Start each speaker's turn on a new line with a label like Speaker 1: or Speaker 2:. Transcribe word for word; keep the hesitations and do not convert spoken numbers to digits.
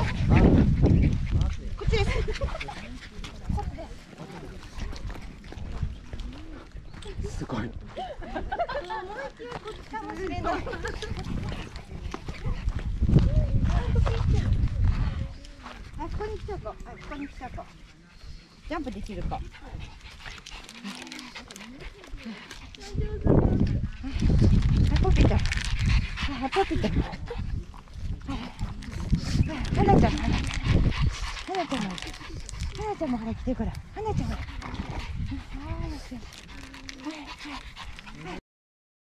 Speaker 1: こっちです。
Speaker 2: すごい。
Speaker 1: かもしれない。あ、ここに来た子。あ、ここに来た子。ジャンプできる子。はい、ポピーちゃん。はい、ポピーちゃん。はなちゃん、はなちゃん。はなちゃんも、はなちゃんもほら来てるから。はなちゃんほら。はなちゃん。はい、はい。